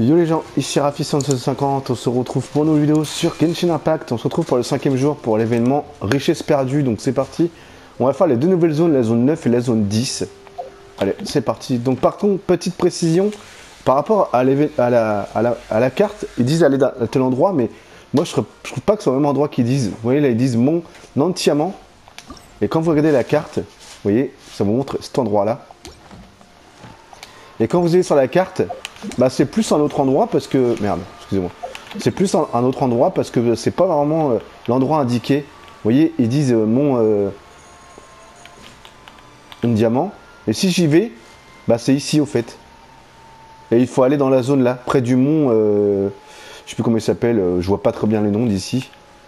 Yo les gens, ici Rafi150, on se retrouve pour nos vidéos sur Genshin Impact. On se retrouve pour le 5e jour pour l'événement Richesse perdue, donc c'est parti. On va faire les deux nouvelles zones, la zone 9 et la zone 10. Allez, c'est parti. Donc par contre, petite précision, par rapport à la carte, ils disent aller à tel endroit, mais moi je trouve pas que c'est au même endroit qu'ils disent. Vous voyez là, ils disent Mont Nantiaman. Et quand vous regardez la carte, vous voyez, ça vous montre cet endroit-là. Et quand vous allez sur la carte, bah c'est plus un autre endroit parce que... Merde, excusez-moi. C'est plus un autre endroit parce que c'est pas vraiment l'endroit indiqué. Vous voyez, ils disent Mont Diamant. Et si j'y vais, bah c'est ici au fait. Et il faut aller dans la zone là, près du mont... je sais plus comment il s'appelle, je vois pas très bien les noms d'ici.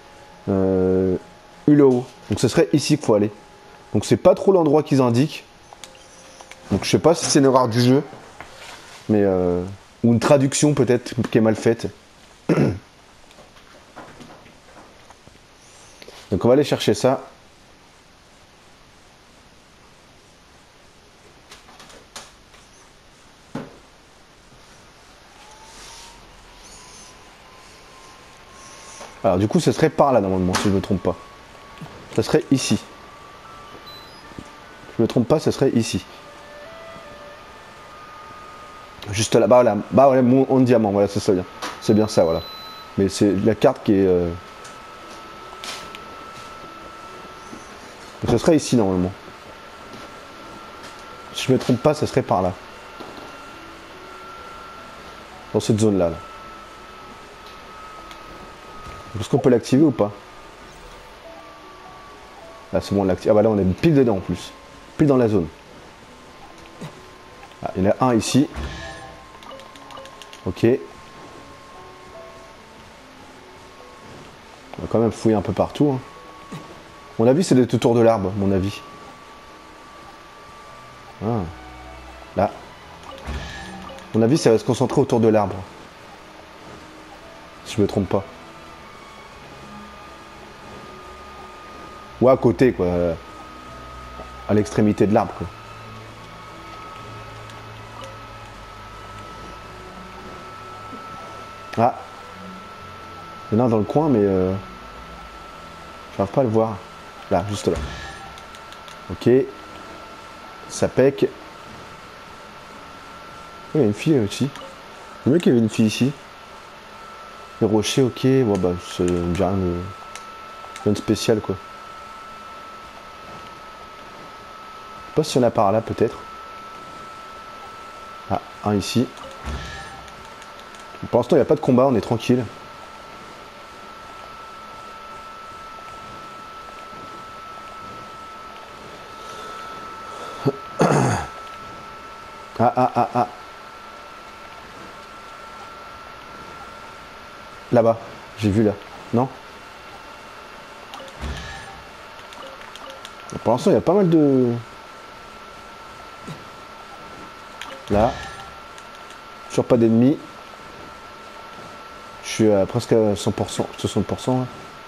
Hulao. Donc ce serait ici qu'il faut aller. Donc c'est pas trop l'endroit qu'ils indiquent. Donc je sais pas si c'est une erreur du jeu. Mais ou une traduction peut-être qui est mal faite. Donc on va aller chercher ça. Alors du coup ce serait par là normalement si je ne me trompe pas. Ça serait ici. Je me trompe pas, ce serait ici. Juste là-bas, là, bah ouais, en diamant, voilà, c'est ça bien. C'est bien ça, voilà. Mais c'est la carte qui est... Donc, ce serait ici normalement. Si je me trompe pas, ce serait par là. Dans cette zone-là. Là. Est-ce qu'on peut l'activer ou pas? Là, c'est bon, on l'active. Ah bah là, on est pile dedans en plus. Pile dans la zone. Ah, il y en a un ici. Ok. On va quand même fouiller un peu partout. Hein. Mon avis, c'est d'être autour de l'arbre, mon avis. Ah. Là. Mon avis, ça va se concentrer autour de l'arbre. Si je me trompe pas. Ou à côté, quoi. À l'extrémité de l'arbre, quoi. Ah. Il y en a un dans le coin, mais... j'arrive pas à le voir. Là, juste là. Ok. Ça pèque. Il y a une fille aussi. Le mec, il y avait une fille ici. Les rochers, ok. Bon, bah, c'est rien de spécial, quoi. Je sais pas s'il y en a par là, peut-être. Ah, un ici. Pour l'instant, il n'y a pas de combat, on est tranquille. Ah. Là-bas, j'ai vu là. Non? Pour l'instant, il y a pas mal de... Là. Toujours pas d'ennemis. Je suis à presque à 100%, 60%. Là.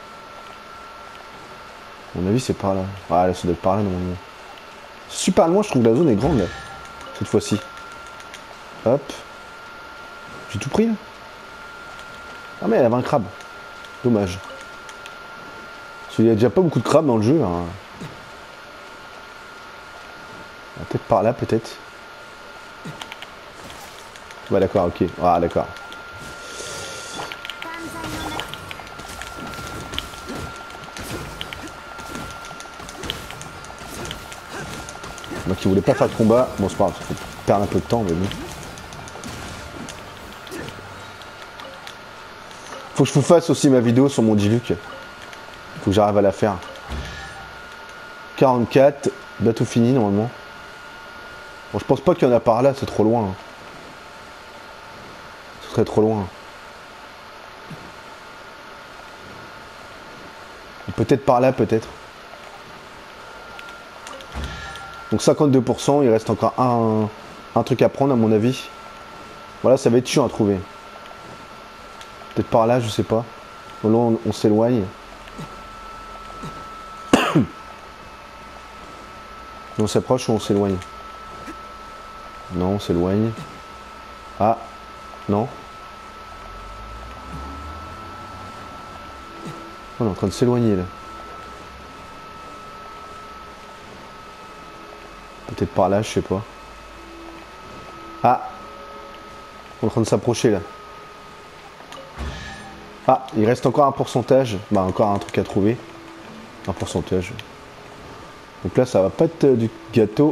À mon avis, c'est par là. Ah, là, ça doit être par là, normalement. Super loin, je trouve que la zone est grande, là. Cette fois-ci. Hop. J'ai tout pris, là. Ah, mais elle avait un crabe. Dommage. Parce qu'il y a déjà pas beaucoup de crabes dans le jeu. Hein. Peut-être par là, peut-être. Ouais, d'accord, ok. Ah, d'accord. Moi qui voulais pas faire de combat, bon c'est pas grave, ça fait perdre un peu de temps mais bon. Faut que je vous fasse aussi ma vidéo sur mon Diluc. Faut que j'arrive à la faire. 44, bateau fini normalement. Bon je pense pas qu'il y en a par là, c'est trop loin. Hein. Ce serait trop loin. Peut-être par là, peut-être. Donc 52%, il reste encore un truc à prendre à mon avis. Voilà, ça va être chiant à trouver. Peut-être par là, je sais pas. Bon, là, on s'éloigne. On s'approche ou on s'éloigne? Non, on s'éloigne. Ah, non. On est en train de s'éloigner là. Peut-être par là, je sais pas. Ah! On est en train de s'approcher là. Ah, il reste encore un pourcentage. Bah encore un truc à trouver. Un pourcentage. Donc là ça va pas être du gâteau.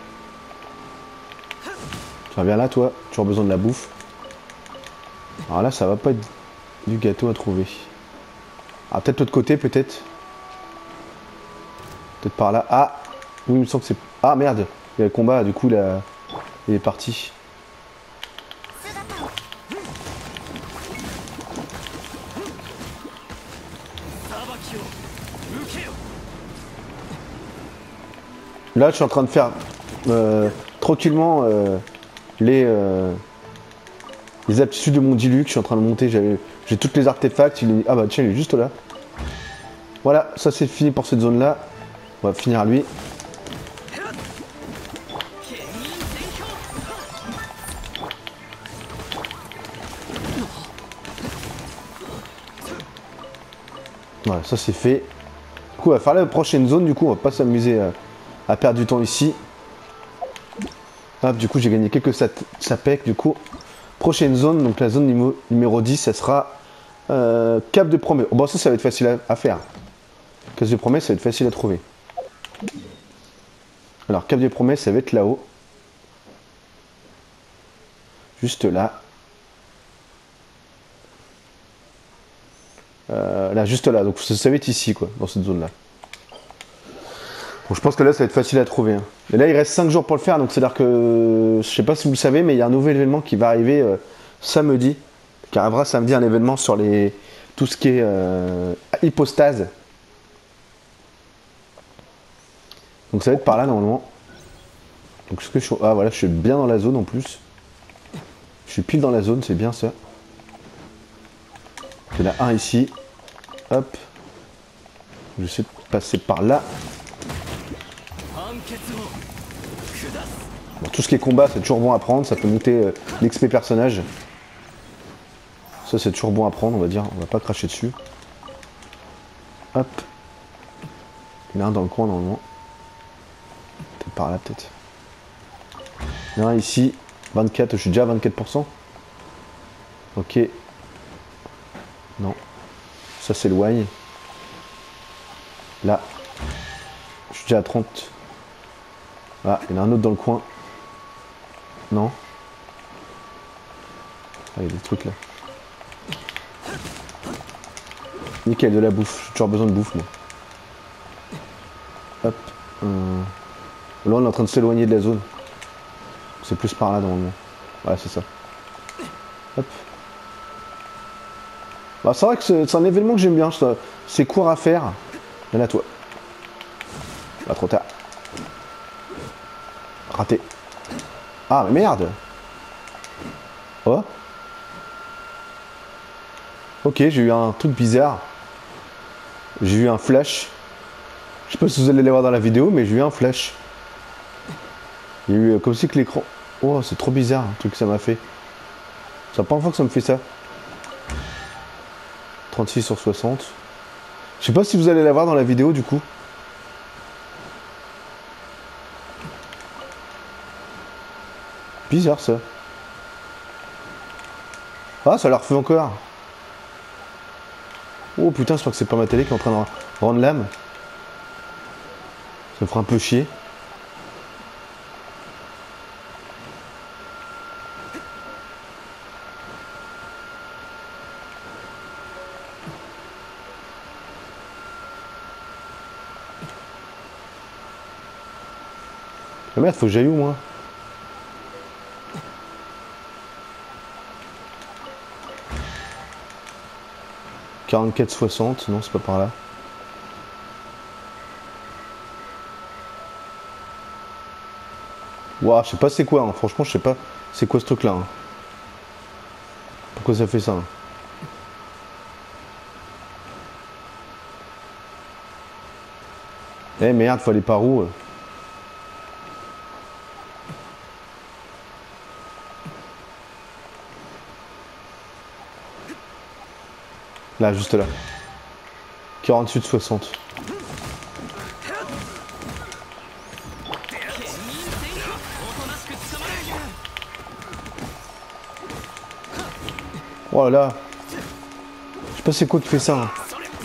Tu reviens là toi, toujours besoin de la bouffe. Alors là ça va pas être du gâteau à trouver. Ah peut-être l'autre côté peut-être. Peut-être par là. Ah! Oui il me semble que c'est... Ah merde! Il y a le combat du coup là. Il est parti. Là, je suis en train de faire tranquillement les aptitudes de mon Diluc. Je suis en train de monter. J'ai toutes les artefacts. Ah bah tiens, il est juste là. Voilà, ça c'est fini pour cette zone-là. On va finir lui. Voilà, ça c'est fait. Du coup, on va faire la prochaine zone. Du coup, on va pas s'amuser à perdre du temps ici. Hop, du coup, j'ai gagné quelques sapèques. Du coup, prochaine zone, donc la zone numéro 10, ça sera Cap de Promesse. Bon, ça va être facile à faire. Cap de Promesse, ça va être facile à trouver. Alors, Cap de Promesse, ça va être là-haut. Juste là. Là, juste là. Donc, ça va être ici, quoi, dans cette zone-là. Bon, je pense que là, ça va être facile à trouver. Hein. Et là, il reste 5 jours pour le faire. Donc, c'est-à-dire que, je sais pas si vous le savez, mais il y a un nouvel événement qui va arriver samedi. Qui arrivera samedi, un événement sur tout ce qui est hypostase. Donc, ça va être par là, normalement. Donc, ce que je... Ah, voilà, je suis bien dans la zone en plus. Je suis pile dans la zone, c'est bien ça. Il y en a un ici. Hop. Je vais essayer de passer par là. Bon, tout ce qui est combat, c'est toujours bon à prendre. Ça peut monter l'XP personnage. Ça, c'est toujours bon à prendre, on va dire. On va pas cracher dessus. Hop. Il y en a un dans le coin, normalement. Peut-être par là, peut-être. Il y en a un ici. 24, je suis déjà à 24%. Ok. Non. Ça s'éloigne. Là. Je suis déjà à 30. Ah, il y en a un autre dans le coin. Non. Ah, il y a des trucs là. Nickel, de la bouffe. J'ai toujours besoin de bouffe, moi. Hop. Là, on est en train de s'éloigner de la zone. C'est plus par là, normalement. Voilà, c'est ça. Hop. Bah, c'est vrai que c'est un événement que j'aime bien. C'est court à faire. Il y en a toi. Pas trop tard. Raté. Ah, mais merde. Oh. Ok, j'ai eu un truc bizarre. J'ai eu un flash. Je sais pas si vous allez le voir dans la vidéo, mais j'ai eu un flash. Il y a eu comme si que l'écran... Oh, c'est trop bizarre, un truc que ça m'a fait. C'est la première fois que ça me fait ça. 36 sur 60. Je sais pas si vous allez la voir dans la vidéo, du coup. Bizarre, ça. Ah, ça la refait encore. Oh putain, j'espère que c'est pas ma télé qui est en train de rendre l'âme. Ça me fera un peu chier. Mais merde, faut que j'aille où, moi? « 44,60, non, c'est pas par là. Ouah, je sais pas c'est quoi, hein. Franchement, je sais pas c'est quoi ce truc-là. Hein. Pourquoi ça fait ça hein. Eh merde, faut aller par où Là, juste là. 48 de 60. Oh là là. Je sais pas c'est quoi qui fait ça. Hein.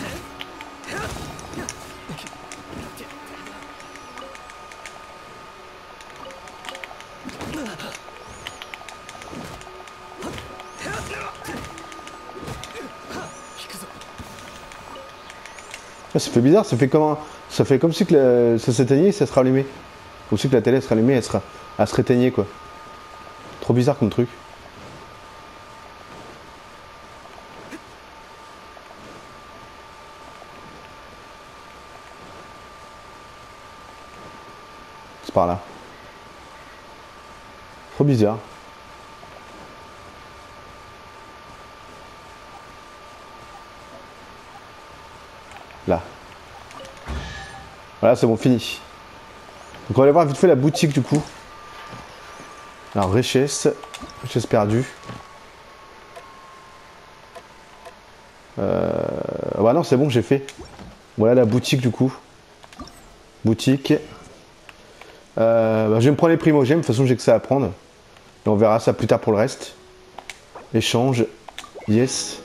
Ah, ça fait bizarre, ça fait comme si que ça s'éteignait et ça se rallumait. Comme si que la télé se rallumait et elle se réteignait quoi. Trop bizarre comme truc. C'est par là. Trop bizarre. Là. Voilà, c'est bon, fini. Donc on va aller voir vite fait la boutique du coup. Alors, richesse perdue. Bah non, c'est bon, j'ai fait. Voilà la boutique du coup. Boutique. Bah, je vais me prendre les primogèmes, de toute façon j'ai que ça à prendre. Et on verra ça plus tard pour le reste. Échange. Yes.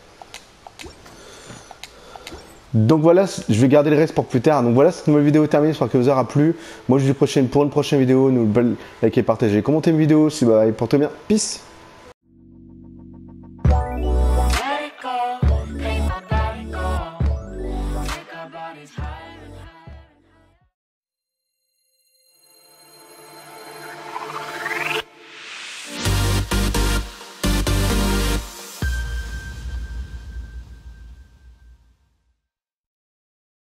Donc voilà, je vais garder le reste pour plus tard. Donc voilà, cette nouvelle vidéo est terminée, j'espère que vous aura plu. Moi je vous dis pour une prochaine vidéo. N'oubliez pas de liker, partager, commenter mes vidéos. Si bah, portez bien. Peace. Let it go, make my body go. Make our bodies high.